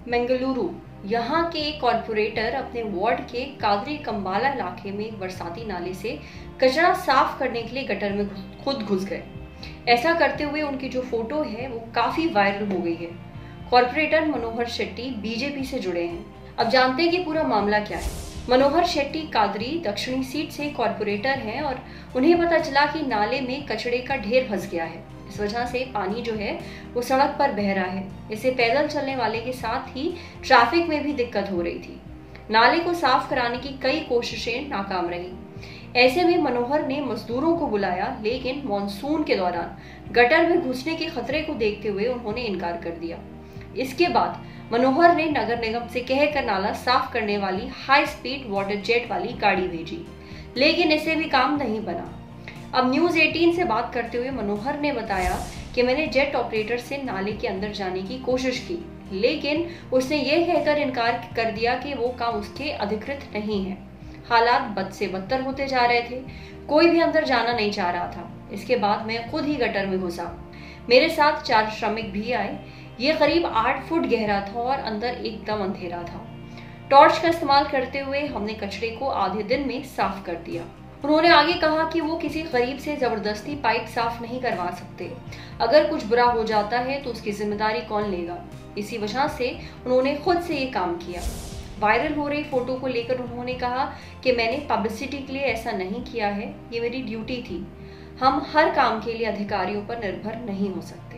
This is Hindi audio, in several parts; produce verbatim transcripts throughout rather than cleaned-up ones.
मंगलुरु यहाँ के कॉर्पोरेटर अपने वार्ड के कादरी कंबाला इलाके में एक बरसाती नाले से कचरा साफ करने के लिए गटर में खुद घुस गए। ऐसा करते हुए उनकी जो फोटो है वो काफी वायरल हो गई है। कॉर्पोरेटर मनोहर शेट्टी बीजेपी से जुड़े हैं। अब जानते हैं कि पूरा मामला क्या है। मनोहर शेट्टी कादरी दक्षिणी सीट से कॉर्पोरेटर हैं और उन्हें पता चला कि नाले में कचरे का ढेर फंस गया है। इस वजह से पानी जो है वो सड़क पर बह रहा है। इससे पैदल चलने वाले के साथ ही ट्रैफिक में भी दिक्कत हो रही थी। नाले को साफ कराने की कई कोशिशें नाकाम रही। ऐसे में मनोहर ने मजदूरों को बुलाया, लेकिन मॉनसून के दौरान गटर में घुसने के खतरे को देखते हुए उन्होंने इनकार कर दिया। इसके बाद मनोहर ने नगर निगम से कहकर नाला साफ करने वाली हाई स्पीड वाटर जेट वाली गाड़ी भेजी, लेकिन इससे भी काम नहीं बना। अब न्यूज अठारह से बात करते हुए मनोहर ने बताया कि मैंने जेट ऑपरेटर से नाले के अंदर जाने की कोशिश की, लेकिन उसने ये कहकर इनकार कर दिया कि वो काम उसके अधिकृत नहीं है। हालात बद से बदतर होते जा रहे थे। कोई भी अंदर जाना नहीं चाह रहा था। इसके बाद मैं खुद ही गटर में घुसा। मेरे साथ चार श्रमिक भी आए। ये करीब आठ फुट गहरा था और अंदर एकदम अंधेरा था। टॉर्च का इस्तेमाल करते हुए हमने कचरे को आधे दिन में साफ कर दिया। उन्होंने आगे कहा कि वो किसी गरीब से जबरदस्ती पाइप साफ नहीं करवा सकते। अगर कुछ बुरा हो जाता है तो उसकी जिम्मेदारी कौन लेगा। इसी वजह से उन्होंने खुद से ये काम किया। वायरल हो रही फोटो को लेकर उन्होंने कहा कि मैंने पब्लिसिटी के लिए ऐसा नहीं किया है, ये मेरी ड्यूटी थी। हम हर काम के लिए अधिकारियों पर निर्भर नहीं हो सकते।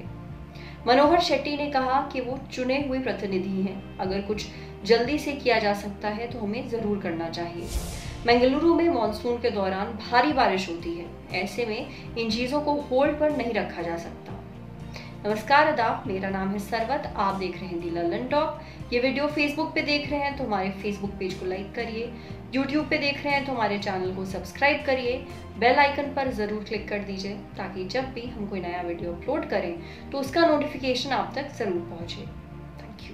मनोहर शेट्टी ने कहा कि वो चुने हुए प्रतिनिधि हैं। अगर कुछ जल्दी से किया जा सकता है तो हमें जरूर करना चाहिए। मंगलुरु में मॉनसून के दौरान भारी बारिश होती है। ऐसे में इन चीजों को होल्ड पर नहीं रखा जा सकता। नमस्कार आदाब, मेरा नाम है सरवत। आप देख रहे हैं दी लल्लन टॉप। ये वीडियो फेसबुक पे देख रहे हैं तो हमारे फेसबुक पेज को लाइक करिए। यूट्यूब पे देख रहे हैं तो हमारे चैनल को सब्सक्राइब करिए। बेल आइकन पर जरूर क्लिक कर दीजिए ताकि जब भी हम कोई नया वीडियो अपलोड करें तो उसका नोटिफिकेशन आप तक जरूर पहुंचे। Thank you.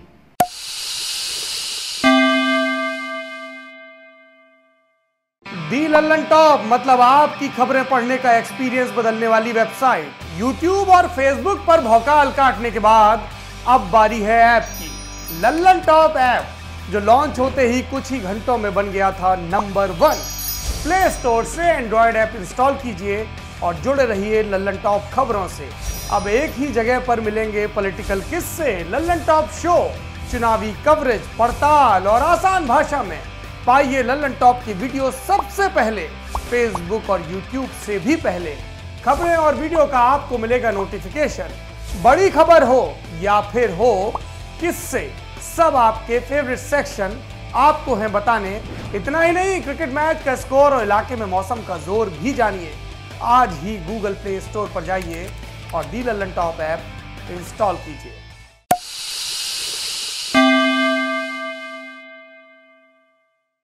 The Lallantop मतलब आपकी खबरें पढ़ने का एक्सपीरियंस बदलने वाली वेबसाइट। यूट्यूब और फेसबुक पर भौकाल काटने के बाद अब बारी है ऐप की। लल्लन टॉप ऐप जो लॉन्च होते ही कुछ ही घंटों में बन गया था नंबर वन। प्ले स्टोर से एंड्रॉयड ऐप इंस्टॉल कीजिए और जुड़े रहिए लल्लन टॉप खबरों से। अब एक ही जगह पर मिलेंगे पॉलिटिकल किस्से, लल्लन टॉप शो, चुनावी कवरेज, पड़ताल और आसान भाषा में। पाइए लल्लन टॉप की वीडियो सबसे पहले, फेसबुक और यूट्यूब से भी पहले। खबरें और वीडियो का आपको मिलेगा नोटिफिकेशन। बड़ी खबर हो या फिर हो किससे, सब आपके फेवरेट सेक्शन आपको हैं बताने। इतना ही नहीं, क्रिकेट मैच का स्कोर और इलाके में मौसम का जोर भी जानिए। आज ही गूगल प्ले स्टोर पर जाइए और the Lallantop app install कीजिए।